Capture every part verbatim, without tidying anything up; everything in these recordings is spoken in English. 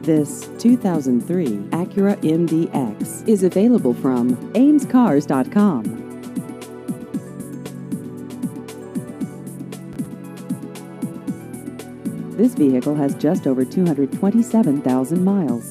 This two thousand three Acura M D X is available from Amescars dot com. This vehicle has just over two hundred twenty-seven thousand miles.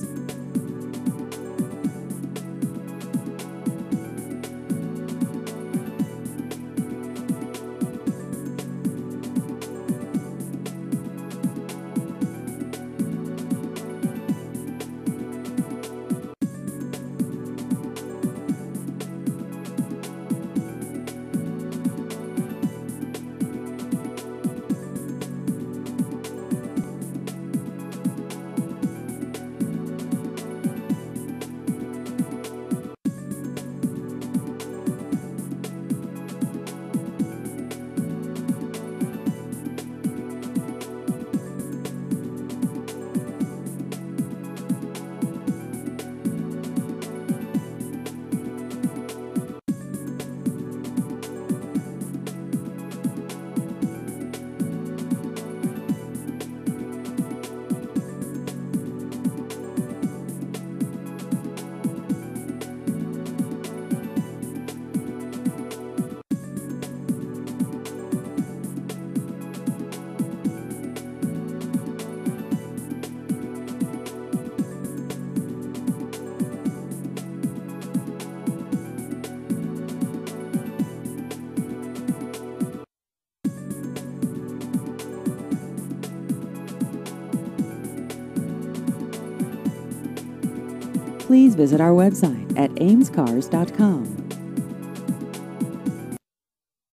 Please visit our website at Amescars dot com.